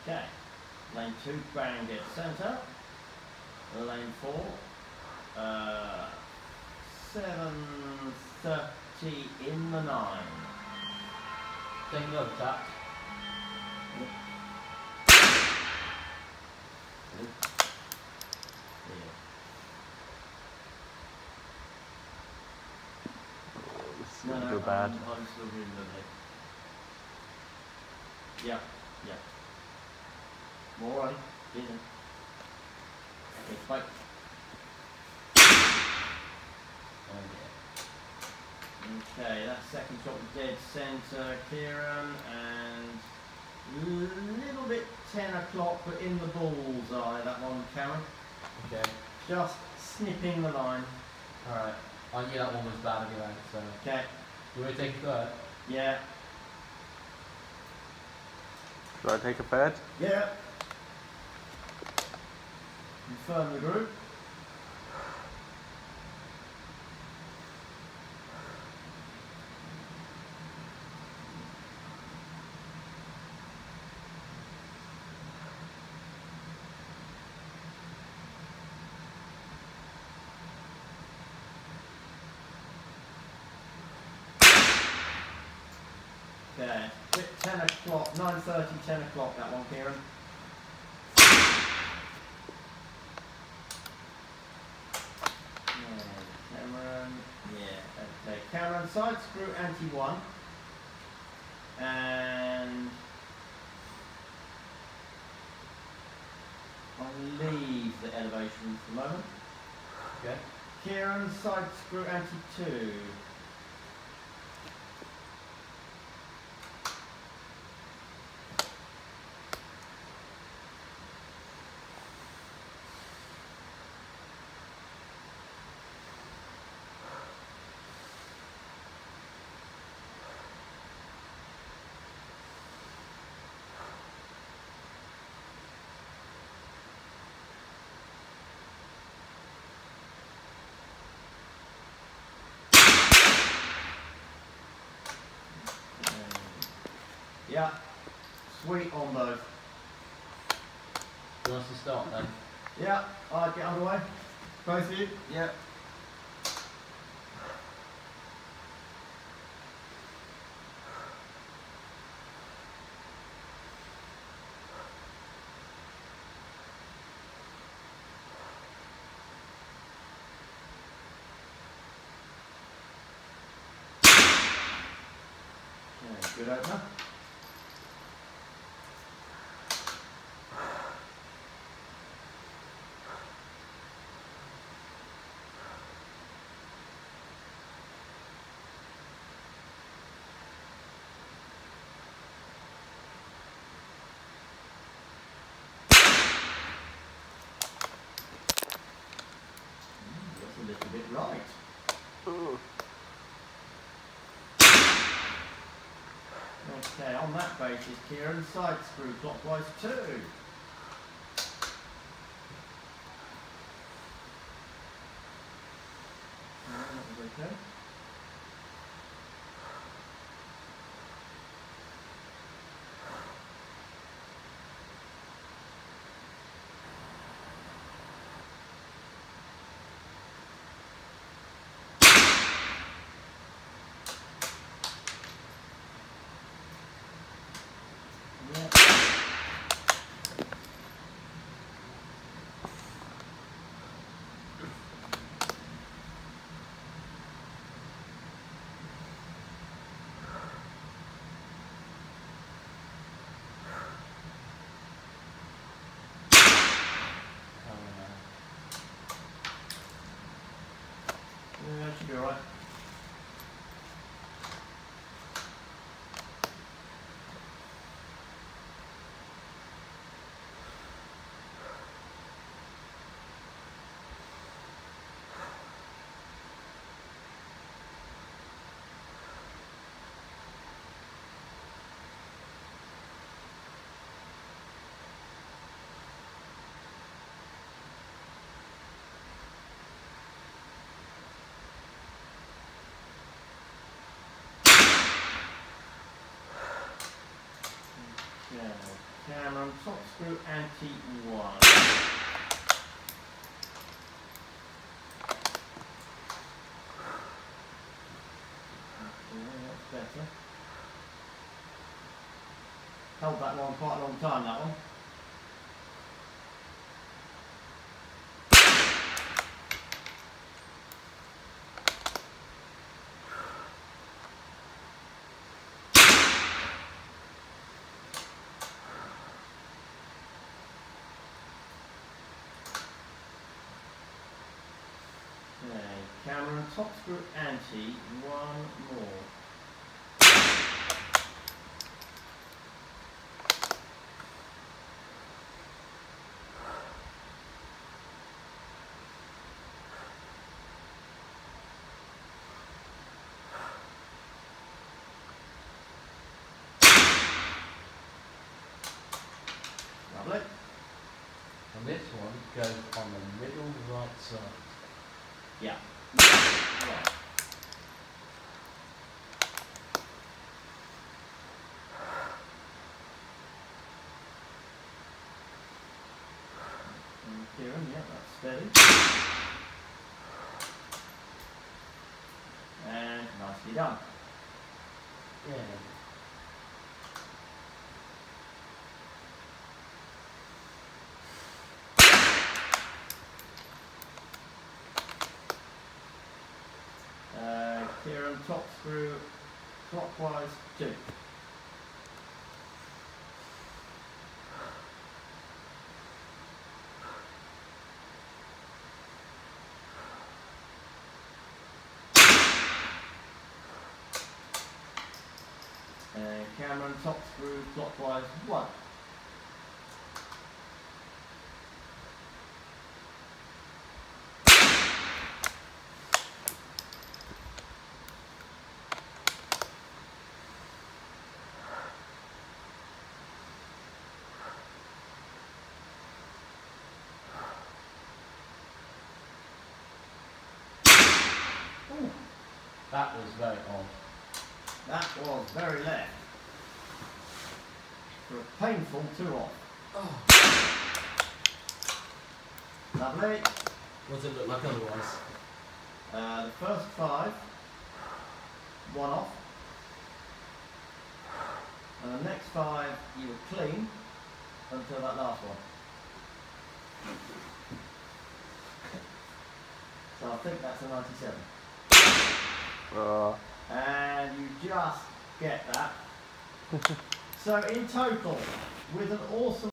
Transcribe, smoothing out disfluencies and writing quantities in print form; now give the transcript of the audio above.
Okay. Lane 2, bang dead centre. Lane 4, 7:30 in the 9. Take note, tap. This is going to go bad. I'm still doing lovely. Yeah, yeah. More on. Decent. Okay, spike. Okay, that second shot was dead centre, Kieran, and a little bit 10 o'clock, but in the bullseye, that one, Cameron. Okay. Just snipping the line. Alright. I knew that one was bad anyway, so. Okay. You want to take a third? Yeah. Should I take a third? Yeah. Confirm the group. Okay, 10 o'clock, 9:30, 10 o'clock, that one, Kieran. Cameron, yeah, okay. Cameron, side screw anti-1. And I'll leave the elevation for the moment. Okay. Kieran, side screw anti-2. Yeah, sweet on both. Do you want us to start then? Yeah, alright, get underway. Both of you? Yeah. Okay, good opener. That's a little bit right. Ooh. Okay, on that basis, Kieran, side screw clockwise 2. That was okay. Yeah. Yeah, that should be alright. Yeah. Cameron, top screw, anti-1. Okay, that's better. Held that one quite a long time, that one. Okay, Cameron, top screw, anti, one more. Lovely. And this one goes on the middle right side. Yeah. Right. And Kieran, yeah, that's steady. And nicely done. Yeah. Kieran, top screw, clockwise 2. Cameron, top screw, clockwise 1. Ooh, That was very odd. that was very left. For a painful 2 off. Oh. Lovely. What does it look like otherwise? The first 5, 1 off. And the next 5 you were clean until that last one. So I think that's a 97. And you just get that. So in total, with an awesome